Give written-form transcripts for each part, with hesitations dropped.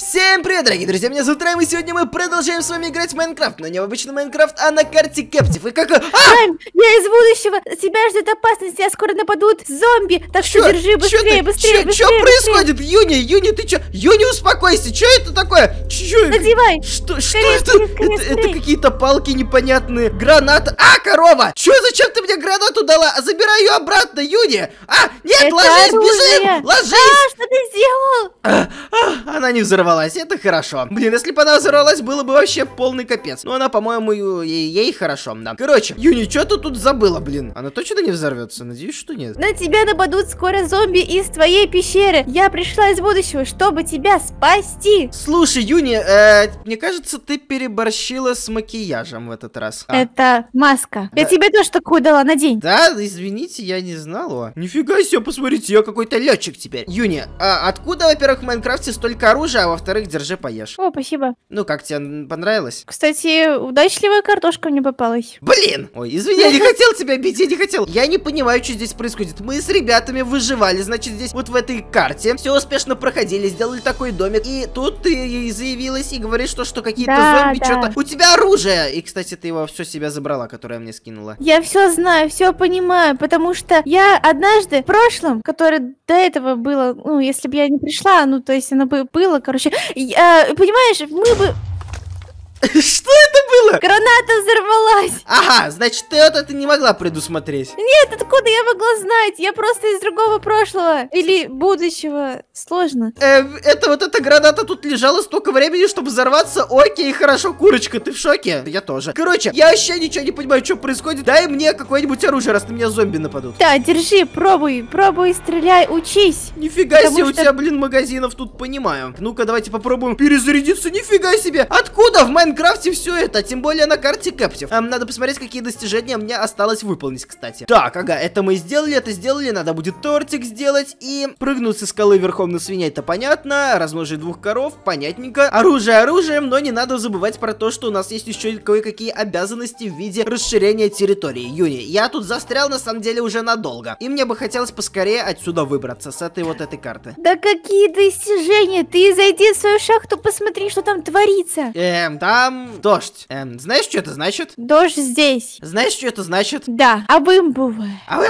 Всем привет, дорогие друзья, меня зовут Райм, и сегодня мы продолжаем с вами играть в Майнкрафт, но не в обычный Майнкрафт, а на карте Кэптив. И как... Райм, я из будущего, тебя ждет опасность, тебя скоро нападут зомби, так что держи быстрее, быстрее. Что происходит? Юни, ты чё? Юни, успокойся, что это такое? Надевай. Что это? Это какие-то палки непонятные, граната. Корова! Чё, зачем ты мне гранату дала? Забирай ее обратно, Юни! Нет, это ложись, оружие. бежим! Ложись! Что ты сделал? Она не взорвалась, это хорошо. Блин, если бы она взорвалась, было бы вообще полный капец. Но она, по-моему, ей хорошо, да. Короче, Юни, что ты тут забыла, блин? Она точно не взорвется? Надеюсь, что нет. На тебя нападут скоро зомби из твоей пещеры. Я пришла из будущего, чтобы тебя спасти. Слушай, Юни, мне кажется, ты переборщила с макияжем в этот раз. Это маска. Я тебе тоже такую дала, надень. Да, извините, я не знала. Нифига себе, посмотрите, я какой-то летчик теперь. Юни, откуда, во-первых, в Майнкрафте столько оружия, а во-вторых, держи, поешь. О, спасибо. Ну, как тебе понравилось? Кстати, удачливая картошка мне попалась. Блин! Ой, извини, я не хотел тебя бить, я не хотел. Я не понимаю, что здесь происходит. Мы с ребятами выживали, значит, здесь вот в этой карте. Все успешно проходили, сделали такой домик. И тут ты заявилась и говоришь, что какие-то зомби, что-то... У тебя оружие! И, кстати, ты его все себя забрала, которое мне скинула. Я все знаю, все понимаю, потому что я однажды в прошлом, которое до этого было, ну, если бы я не пришла, ну, то есть оно бы было, короче, понимаешь, мы бы... Что это было? Граната взорвалась. Ага, значит, ты вот это не могла предусмотреть. Нет, откуда я могла знать? Я просто из другого прошлого или будущего. Сложно. Эта граната тут лежала столько времени, чтобы взорваться. Окей, хорошо, курочка, ты в шоке? Я тоже. Короче, я вообще ничего не понимаю, что происходит. Дай мне какое-нибудь оружие, раз на меня зомби нападут. Да, держи, пробуй, стреляй, учись. Нифига себе, у тебя, блин, магазинов тут, понимаю. Ну-ка, давайте попробуем перезарядиться. Нифига себе. Откуда в Майнкрафте все это? Тем более на карте Кэптив. Надо посмотреть, какие достижения мне осталось выполнить, кстати. Так, ага, это мы сделали, это сделали. Надо будет тортик сделать и прыгнуть со скалы верхом на свиней, это понятно. Размножить 2 коров, понятненько. Оружие оружием, но не надо забывать про то, что у нас есть еще кое-какие обязанности в виде расширения территории. Юни, я тут застрял на самом деле уже надолго. И мне бы хотелось поскорее отсюда выбраться с этой карты. Да какие достижения? Ты зайди в свою шахту, посмотри, что там творится. Там дождь. Знаешь, что это значит? Дождь здесь. Знаешь, что это значит? Да, вымбува.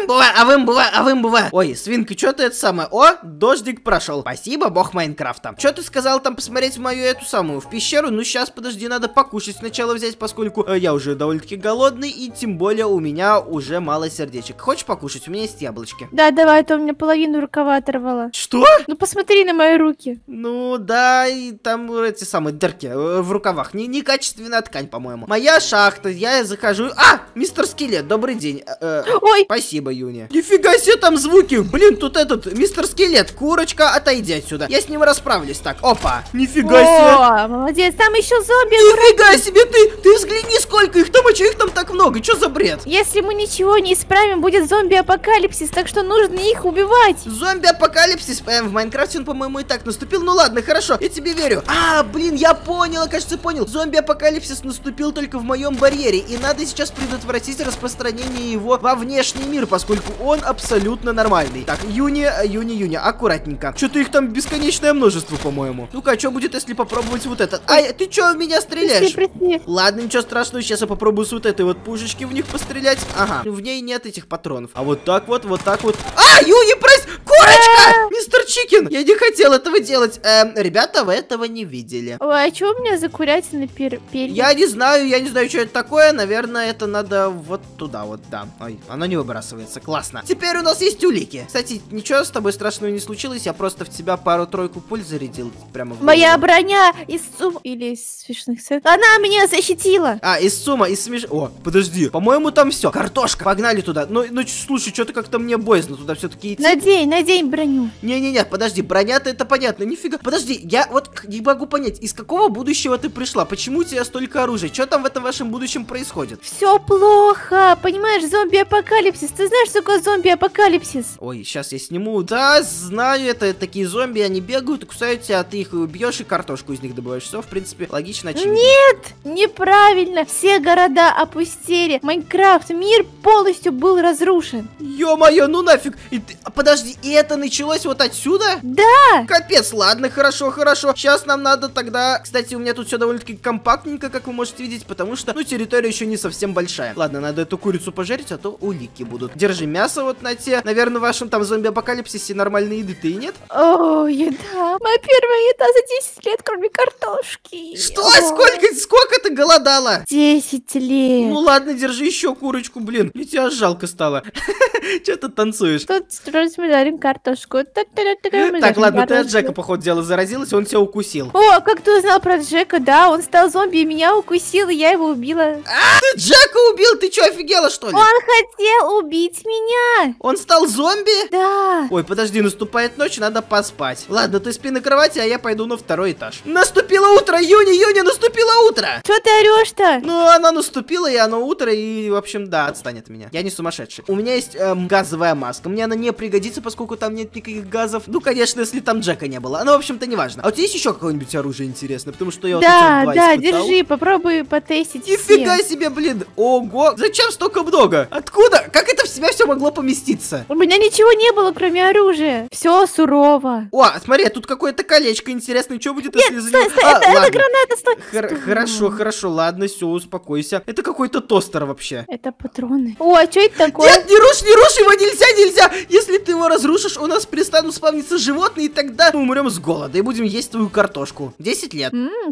Вымбува. Ой, свинка, что ты это самое? О, дождик прошел. Спасибо, бог Майнкрафта. Что ты сказал там посмотреть в мою эту самую, в пещеру? Ну, сейчас, подожди, надо покушать сначала взять, поскольку я уже довольно-таки голодный, и тем более у меня уже мало сердечек. Хочешь покушать? У меня есть яблочки. Да, давай, а то у меня половину рукава оторвала. Что? Ну, посмотри на мои руки. Ну, да, и там эти самые дырки в рукавах. Некачественная ткань, по-моему. Моя шахта, я захожу... Мистер Скелет, добрый день. Ой. Спасибо, Юни. Нифига себе там звуки. Блин, тут мистер Скелет, курочка, отойди отсюда. Я с ним расправлюсь. Так, опа. Нифига себе. О, молодец, там еще зомби. Нифига себе, ты взгляни, сколько их там, а чё их там так много? Что за бред? Если мы ничего не исправим, будет зомби-апокалипсис, так что нужно их убивать. Зомби-апокалипсис в Майнкрафте, он, по-моему, и так наступил. Ну ладно, хорошо, я тебе верю. Блин, я понял, кажется, понял. Зомби-апокалипсис наступил только в моем барьере, и надо сейчас предотвратить распространение его во внешний мир, поскольку он абсолютно нормальный. Так, Юни, аккуратненько. Что-то их там бесконечное множество, по-моему. Ну-ка, а что будет, если попробовать вот этот? Ты что в меня стреляешь? Прости. Ладно, ничего страшного, сейчас я попробую с вот этой вот пушечки в них пострелять. Ага, в ней нет этих патронов. А вот так вот. Юни, прости! Курочка! Мистер Чикен! Я не хотел этого делать. Ребята, вы этого не видели. Ой, а что у меня за курятина перья? Я не знаю, что это такое. Наверное, это надо вот туда вот, да. Ой, оно не выбрасывается, классно. Теперь у нас есть улики. Кстати, ничего с тобой страшного не случилось. Я просто в тебя пару-тройку пуль зарядил прямо в голову. Моя броня из ЦУМ или из смешных сет. Она меня защитила. Из ЦУМа, из смеш... О, подожди. По-моему, там все. Картошка. Погнали туда. Ну слушай, что-то как-то мне боязно туда все-таки идти. Надень броню. Не-не-не, подожди, броня-то это понятно. Нифига. Подожди, я вот не могу понять, из какого будущего ты пришла? Почему у тебя столько оружия? Что там в этом вашем будущем происходит? Все плохо. Понимаешь, зомби-апокалипсис. Ты знаешь, что такое зомби-апокалипсис? Ой, сейчас я сниму. Да, знаю, это такие зомби, они бегают и кусают тебя, а ты их бьешь и картошку из них добываешь. Все, в принципе, логично, очевидно. Нет, неправильно. Все города опустели. Майнкрафт, мир полностью был разрушен. Ё-моё, ну нафиг. Подожди, И это началось вот отсюда? Да. Капец, ладно, хорошо, хорошо. Сейчас нам надо тогда... Кстати, у меня тут все довольно-таки компактненько, как вы можете видеть, потому что, ну, территория еще не совсем большая. Ладно, надо эту курицу пожарить, а то улики будут. Держи мясо вот на те. Наверное, в вашем там зомби-апокалипсисе нормальной еды ты и нет? О, еда. Моя первая еда за 10 лет, кроме картошки. Что? Сколько ты голодала? 10 лет. Ну ладно, держи еще курочку, блин. Мне тебя жалко стало. Че ты танцуешь? Тут строить мы жарим картошку. Так, ладно, ты от Джека, походу, дела заразилась, он тебя укусил. О, как ты узнал про Джека? Да, он стал зомби и меня укусил, и я его убила. Ты Джека убил? Ты что, офигела, что ли? Он хотел убить меня. Он стал зомби? Да. Ой, подожди, наступает ночь, надо поспать. Ладно, ты спи на кровати, а я пойду на второй этаж. Наступило утро, Юни, наступило утро! Что ты орешь-то? Ну, оно наступило, и оно утро, и, в общем, да, отстань от меня. Я не сумасшедший. У меня есть газовая маска. Мне она не пригодится, поскольку там нет никаких газов. Ну, конечно, если там Джека не было. Ну, в общем-то, неважно. А у тебя есть еще какое-нибудь оружие интересное? Потому что я вот да, два да, испытал. держи, попробуй потестить. Нифига все. себе, блин. Ого, зачем столько много? Откуда? Как это в себя все могло поместиться? У меня ничего не было, кроме оружия. Все сурово. О, смотри, тут какое-то колечко интересное. Что будет, если за него... Стой, это граната, стой. Хорошо, ладно, все, успокойся. Это какой-то тостер вообще. Это патроны. О, а что это такое? Нет, не рушь его, нельзя! Если ты его разрушишь, у нас перестанут спавниться животные, и тогда мы умрем с голода и будем есть твою картошку. 10 лет.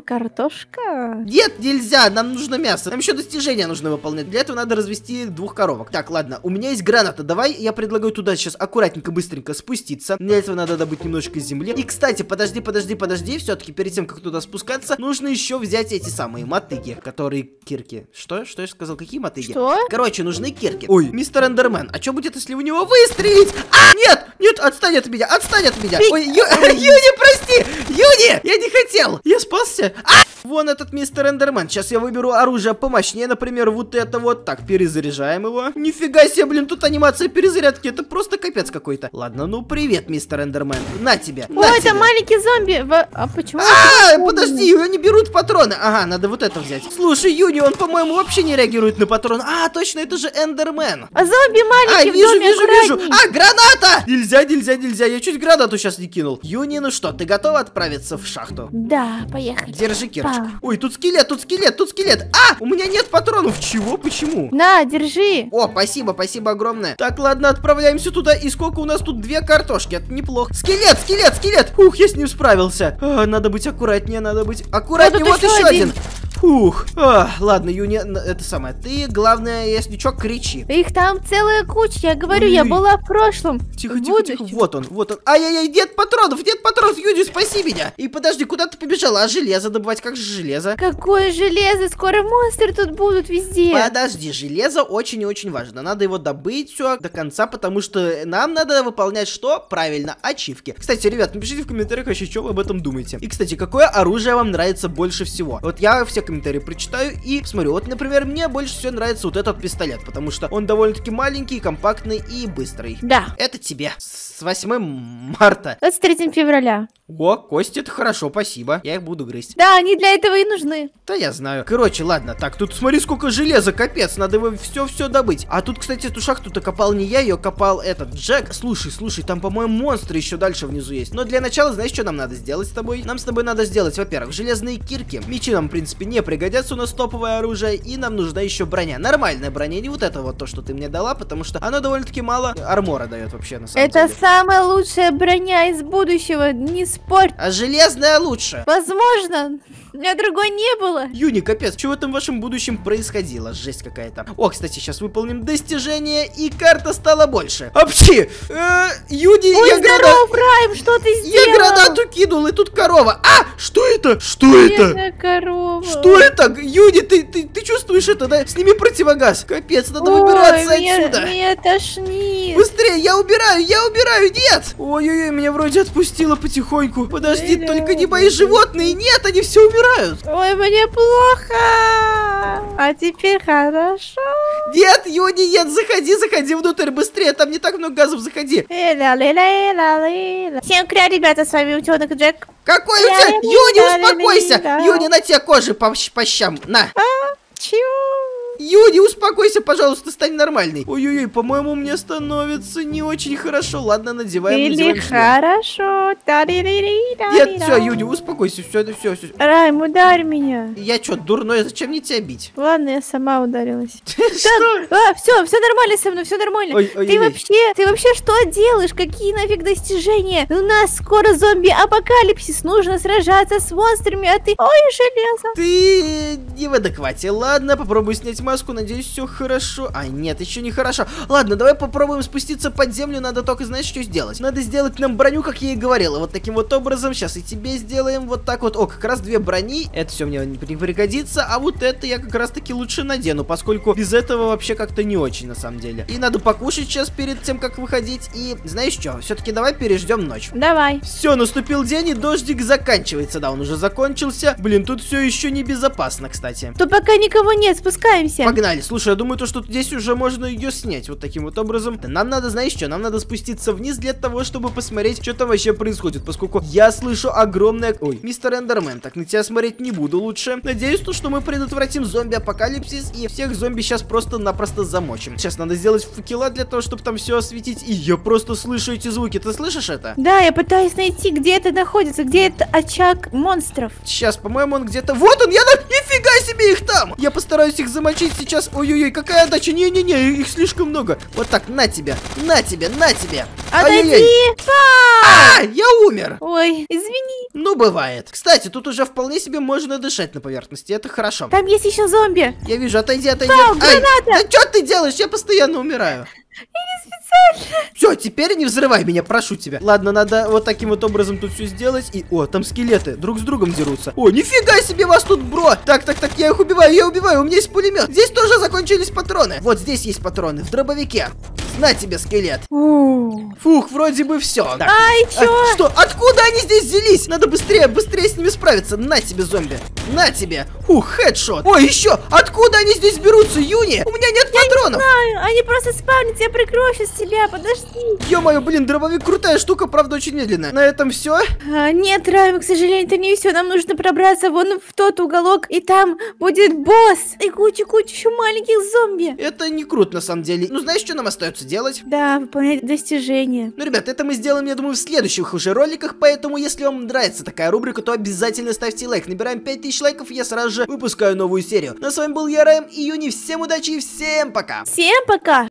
Картошка. Нет, нельзя, нам нужно мясо. Нам еще достижения нужно выполнять. Для этого надо развести 2 коровок. Так, ладно, у меня есть граната. Давай я предлагаю туда сейчас аккуратненько, быстренько спуститься. Для этого надо добыть немножко земли. И, кстати, подожди. Все-таки перед тем, как туда спускаться, нужно еще взять эти самые мотыги, которые кирки. Что я сказал? Какие мотыги? Что? Короче, нужны кирки. Ой, мистер Эндермен, а что будет, если в него выстрелить? Нет, отстань от меня. Ой, Юни, прости! Юни, я не хотел. Я спасся. Вон этот мистер Эндермен. Сейчас я выберу оружие помощнее, например, вот это вот. Так, перезаряжаем его. Нифига себе, блин, тут анимация перезарядки. Это просто капец какой-то. Ладно, ну привет, мистер Эндермен. На тебе. О, это маленький зомби. А почему? Подожди, они берут патроны. Ага, надо вот это взять. Слушай, Юни, он, по-моему, вообще не реагирует на патроны. Точно, это же Эндермен. А зомби маленький, вижу. Граната! Нельзя. Я чуть гранату сейчас не кинул. Юни, ну что, ты готова отправиться в шахту? Да, поехали. Держи кирочку. Ой, тут скелет. У меня нет патронов. Чего? Почему? На, держи. О, спасибо огромное. Так, ладно, отправляемся туда. И сколько у нас тут? 2 картошки. Это неплохо. Скелет. Ух, я с ним справился. Надо быть аккуратнее. Вот еще один. Фух, ладно, Юни, это самое, ты, главное, если что, кричи. Их там целая куча, я говорю, я была в прошлом. Тихо, вот он. Ай-яй-яй, нет патронов, Юни, спаси меня. И подожди, куда ты побежала? А железо добывать, как же железо? Какое железо? Скоро монстры тут будут везде. Подожди, железо очень и очень важно. Надо его добыть все до конца, потому что нам надо выполнять что? Правильно, ачивки. Кстати, ребят, напишите в комментариях вообще, что вы об этом думаете. И, кстати, какое оружие вам нравится больше всего? Вот я все комментарии прочитаю и смотрю. Вот, например, мне больше всего нравится вот этот пистолет, потому что он довольно-таки маленький, компактный и быстрый. Да. Это тебе. С 8 марта. 23 февраля. О, кости, это хорошо, спасибо. Я их буду грызть. Да, они для этого и нужны. Да, я знаю. Короче, ладно. Так, тут смотри, сколько железа, капец. Надо его все добыть. А тут, кстати, эту шахту-то копал не я, ее копал этот Джек. Слушай, там, по-моему, монстры еще дальше внизу есть. Но для начала, знаешь, что нам надо сделать с тобой? Нам с тобой надо сделать, во-первых, железные кирки. Мечи нам, в принципе, не пригодятся, у нас топовое оружие. И нам нужна еще броня. Нормальная броня, не вот это вот то, что ты мне дала, потому что оно довольно-таки мало армора дает вообще, на самом деле. Это самая лучшая броня из будущего, не спорь. А железная лучше. Возможно. У меня другой не было. Юни, капец, что в этом вашем будущем происходило? Жесть какая-то. О, кстати, сейчас выполним достижение, и карта стала больше. Апчи! Юни, Ой, здоров, Райм, что ты сделал? Я гранату кинул, и тут корова. Что это? Бедная корова. Что это? Юни, ты чувствуешь это, да? Сними противогаз. Капец, надо выбираться отсюда. Меня тошнит. Быстрее, я убираю, нет! Ой-ой-ой, меня вроде отпустило потихоньку. Подожди, только не мои животные, нет, они все умирают. Ой, мне плохо. А теперь хорошо. Нет, Юни, нет, заходи внутрь быстрее, там не так много газов, заходи. Всем привет, ребята, с вами Утенок Джек. Какой у тебя? Юни, успокойся! Юни, на тебе кожи по щам, на. Чего? Юни, успокойся, пожалуйста, стань нормальной. Ой-ой-ой, по-моему, мне становится не очень хорошо. Ладно, надеваем Или шлем. хорошо. Нет, все, Юни, успокойся, все. Райм, ударь меня. Я что, дурной, зачем мне тебя бить? Ладно, я сама ударилась. Что? Все нормально со мной, все нормально. Ты вообще что делаешь? Какие нафиг достижения? У нас скоро зомби-апокалипсис, нужно сражаться с монстрами, а ты... Ой, железо. Ты не в адеквате. Ладно, попробую снять маску, надеюсь, все хорошо. А, нет, еще не хорошо. Ладно, давай попробуем спуститься под землю, надо только, знаешь, что сделать? Надо сделать нам броню, как я и говорила, вот таким вот образом. Сейчас и тебе сделаем вот так вот. О, как раз 2 брони, это все мне не пригодится, а вот это я как раз таки лучше надену, поскольку без этого вообще как-то не очень, на самом деле. И надо покушать сейчас перед тем, как выходить. И знаешь что, все-таки давай переждем ночь. Давай. Все, наступил день, и дождик заканчивается. Да, он уже закончился. Блин, тут все еще небезопасно, кстати. То пока никого нет, спускаемся. Погнали. Слушай, я думаю, то, что здесь уже можно ее снять вот таким вот образом. Да, нам надо, знаешь что, нам надо спуститься вниз для того, чтобы посмотреть, что там вообще происходит, поскольку я слышу огромное... Ой, мистер Эндермен, так на тебя смотреть не буду лучше. Надеюсь, то, что мы предотвратим зомби-апокалипсис и всех зомби сейчас просто-напросто замочим. Сейчас надо сделать факела для того, чтобы там все осветить. И я просто слышу эти звуки. Ты слышишь это? Да, я пытаюсь найти, где это находится, где это очаг монстров. Сейчас, по-моему, он где-то... Вот он! Нифига себе их там! Я постараюсь их замочить сейчас. Ой-ой-ой, какая отдача! Не-не-не, их слишком много. Вот так, на тебе, на тебе, на тебе. Отойди! Я умер! Ой, извини. Ну, бывает. Кстати, тут уже вполне себе можно дышать на поверхности, это хорошо. Там есть еще зомби. Я вижу, отойди. Там, граната! Да что ты делаешь? Я постоянно умираю. Все, теперь не взрывай меня, прошу тебя. Ладно, надо вот таким вот образом тут все сделать. И, о, там скелеты друг с другом дерутся. О, нифига себе вас тут, бро. Так, я их убиваю, у меня есть пулемет. Здесь тоже закончились патроны. Вот здесь есть патроны, в дробовике. На тебе, скелет. Фух, вроде бы все. Ай, чё? Что? Откуда они здесь взялись? Надо быстрее с ними справиться. На тебе, зомби. На тебе. Фух, хедшот. Ой, еще. Откуда они здесь берутся, Юни? У меня нет патронов. Не знаю, они просто спавнят, я прикрою сейчас тебя, подожди. Ё-моё, блин, дробовик крутая штука, правда, очень медленная. На этом все? Нет, Райм, к сожалению, это не все. Нам нужно пробраться вон в тот уголок, и там будет босс. И куча еще маленьких зомби. Это не круто, на самом деле. Ну, знаешь, что нам остается делать? Да, выполнять достижения. Ну, ребят, это мы сделаем, я думаю, в следующих уже роликах, поэтому, если вам нравится такая рубрика, то обязательно ставьте лайк. Набираем 5000 лайков, и я сразу же выпускаю новую серию. Ну, а с вами был я, Райм и Юни. Всем удачи и всем пока! Всем пока!